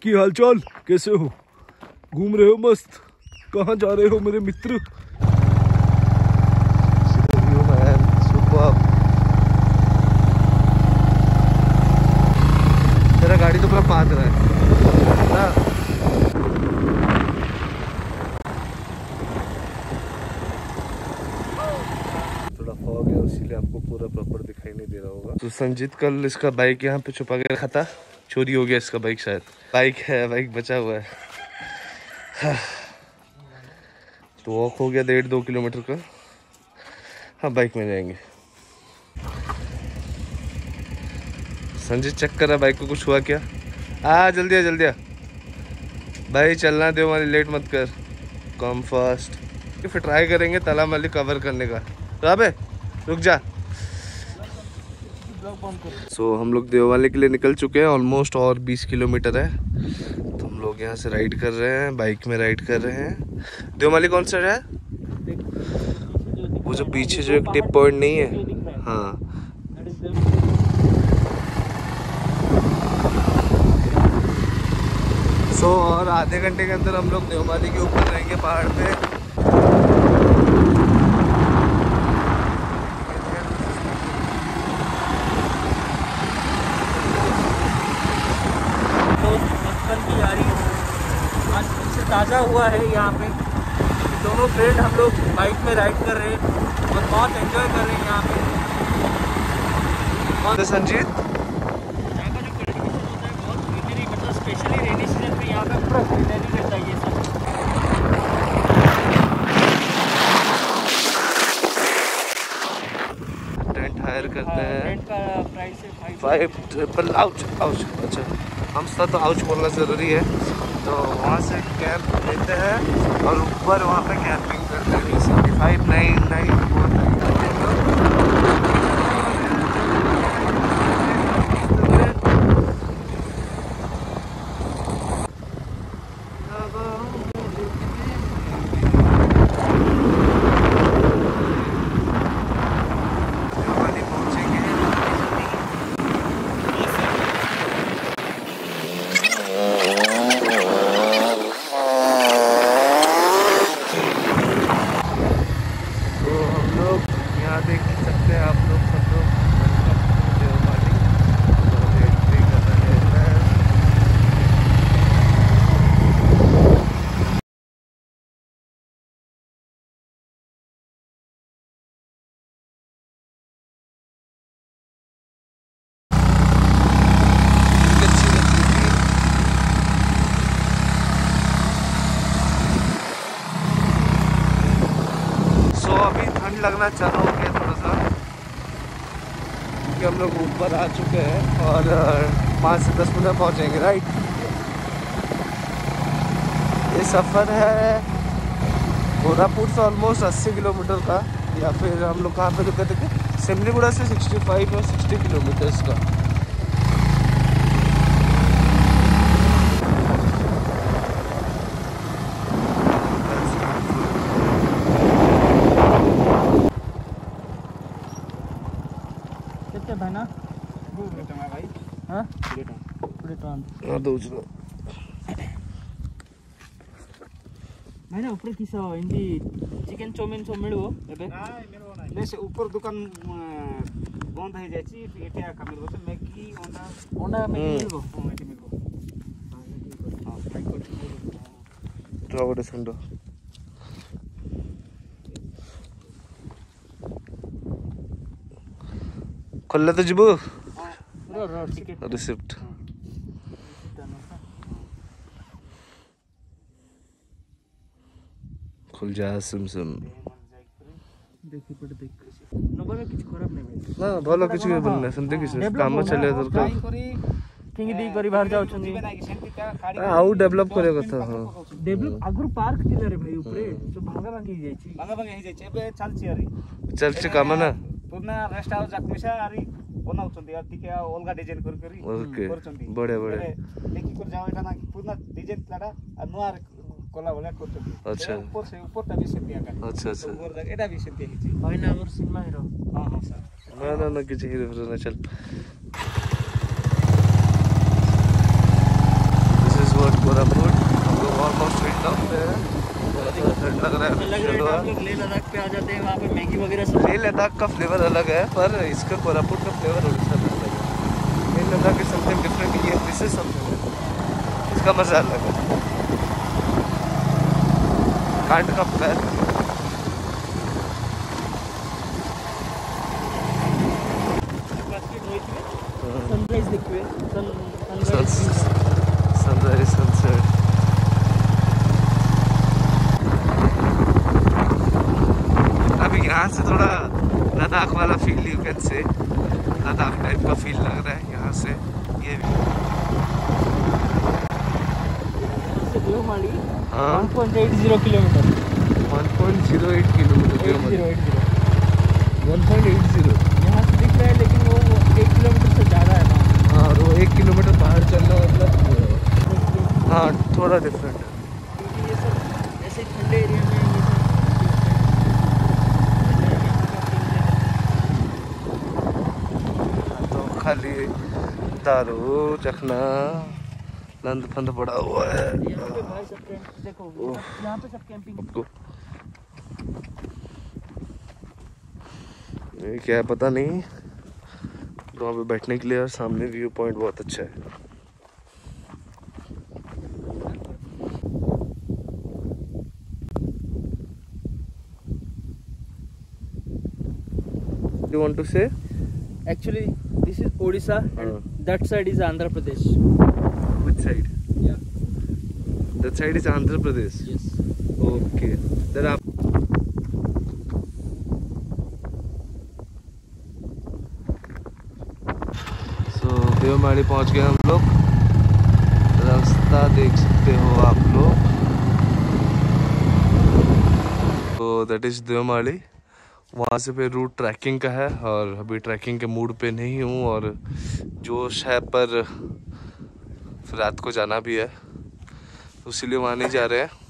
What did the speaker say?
बाकी हालचाल कैसे हो? घूम रहे हो मस्त? कहाँ जा रहे हो मेरे मित्र? तेरा गाड़ी तो पूरा पाक रहा है ना? थोड़ा फॉग है इसीलिए आपको पूरा प्रॉपर दिखाई नहीं दे रहा होगा। तो संजीत कल इसका बाइक यहाँ पे छुपा के रखा था, चोरी हो गया इसका बाइक। शायद बाइक है, बाइक बचा हुआ है। तो वॉक हो गया 1.5-2 किलोमीटर का। हाँ बाइक में जाएंगे। संजीत चेक कर रहा बाइक को, कुछ हुआ क्या? जल्दी आ जल्दी आ भाई, चलना दे हमारी, लेट मत कर, कम फास्ट। फिर ट्राई करेंगे ताला माली कवर करने का। राबे रुक जा। हम लोग देववाली के लिए निकल चुके हैं ऑलमोस्ट, और 20 किलोमीटर है। तो हम लोग यहाँ से राइड कर रहे हैं, बाइक में राइड कर रहे हैं। देववाली कौन सा है? वो जो पीछे जो एक टिप पॉइंट नहीं है? हाँ और आधे घंटे के अंदर हम लोग देवमाली के ऊपर रहेंगे पहाड़ पे। तो बचपन की यारी आज फिर से ताज़ा हुआ है यहाँ पे। दोनों फ्रेंड हम लोग बाइक में राइड कर रहे हैं और बहुत एंजॉय कर रहे हैं यहाँ पे। संजीत स्पेशली रेनी सीजन में यहाँ पे पूरा ग्रीनरी रहता है ये सब। टेंट हायर करते हैं। टेंट का प्राइस है 5 आउच। अच्छा हम तो आउच बोलना ज़रूरी है। तो वहाँ से कैंप लेते हैं और ऊपर वहाँ पे कैंपिंग करते हैं। 75 9 लगना चालू हो गया थोड़ा सा, क्योंकि हम लोग ऊपर आ चुके हैं और 5 से 10 मिनट पहुँचेंगे। राइट, ये सफ़र है कोरापुट से ऑलमोस्ट 80 किलोमीटर का, या फिर हम लोग कहाँ पे रुके थे? सिमलीगुड़ा से 65 और 60 किलोमीटर्स का। भाई ऊपर किस हिंदी चिकेन चाउमिन सब मिलबो एबे नै से ऊपर दुकान बंद हो जायछि एटा का मिलबो तो मैगी ओंडा मैगी मिलबो मैगी मिलबो हां फ्राई कर तो गोटे संडो खोलले तो जिबो रिसिप्ट खुल जा सिमसिम देखि पड़ देख नबा में किछ खराब नै भाई ना भलो किछ के बनना संते किछ काम चले दरकार किंग दी करी बाहर जाउ छनी आउ डेवलप करे कथा। हां डेवलप आगुर पार्क थिले रे भाई ऊपरे जो भांगा भांगी जायछि हे जायछि एबे चलछि अरे चलछि काम ना पुरना रेस्ट हाउस जाकमिसा अरे बनाउछन्ती आ टिके ओलगा डिजाइन करी करछन्ती बड़े बड़े देखि कर जाउ एटा ना पुरना डिजाइन लाडा आ नुआर कोला वाला करछन्ती। अच्छा ऊपर से ऊपर ता भी सेम दिया का। अच्छा अच्छा ऊपर तक एटा भी सेम दिया हिची भाई ना हमर सिनेमा हीरो। हां हां सर ना किछ हीरो फिर ना चल। कोरापुट हम लोग ऑलमोस्ट हिल टॉप पे है। ठंड लग रहा है। हम लोग लेह लद्दाख पे आ जाते हैं, वहाँ पे मैगी वगैरह सब। लेह लद्दाख का फ्लेवर अलग है, पर इसका कोरापुट का फ्लेवर उड़ीसा में अलग है। Leh Ladakh is something different, ये दिस इज समथिंग, इसका मजा अलग है। कांट का पैर सनराइज देखिए, सनराइज सनसेट। अभी यहाँ से थोड़ा लद्दाख वाला feel, you can say Ladakh type का फील लग रहा है यहाँ से। ये भी देवमाली हाँ 1.80 किलोमीटर, 1.08 किलोमीटर देवमाली 1.80 यहाँ से दिख रहा है, लेकिन वो 1 किलोमीटर से ज़्यादा है ना। हाँ, और वो 1 किलोमीटर बाहर चलना मतलब हाँ थोड़ा डिफरेंट है। क्योंकि ये सब ऐसे ठंडे एरिया में ये तो खाली दारू चखना लंद फंद पड़ा हुआ है। यहाँ पे भाई सब देखो, यहाँ पे सब कैंपिंग। आपको ये क्या है पता नहीं, तो वहाँ पे बैठने के लिए और सामने व्यू पॉइंट बहुत अच्छा है। You want to say? Actually, this is Odisha and that side is Andhra Pradesh. Which side? Yeah. That side is Andhra Pradesh. Yes. Okay. Then आप देवमाली पहुंच गए हम लोग। रास्ता देख सकते हो आप लोग, तो दैट इज देवमाली। वहाँ से फिर रूट ट्रैकिंग का है, और अभी ट्रैकिंग के मूड पे नहीं हूँ, और जोश है पर फिर रात को जाना भी है, तो इसीलिए वहाँ नहीं जा रहे हैं।